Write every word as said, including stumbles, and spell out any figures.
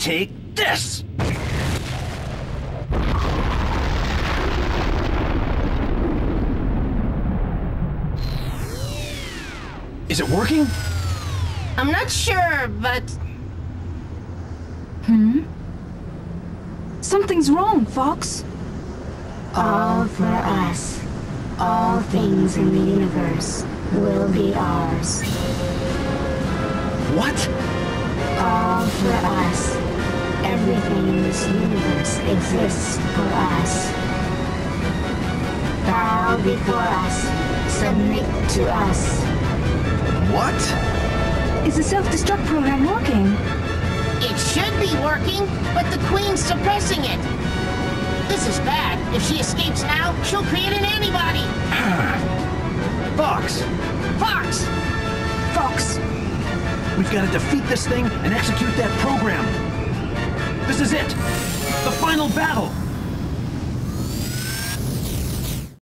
take this! Is it working? I'm not sure, but... Hmm? Something's wrong, Fox. All for us. All things in the universe will be ours. What? All for us. Everything in this universe exists for us. Bow before us. Submit to us. What? Is the self-destruct program working? It should be working, but the Queen's suppressing it. This is bad. If she escapes now, she'll create an antibody. Fox! Fox! Fox! We've got to defeat this thing and execute that program. This is it! The final battle!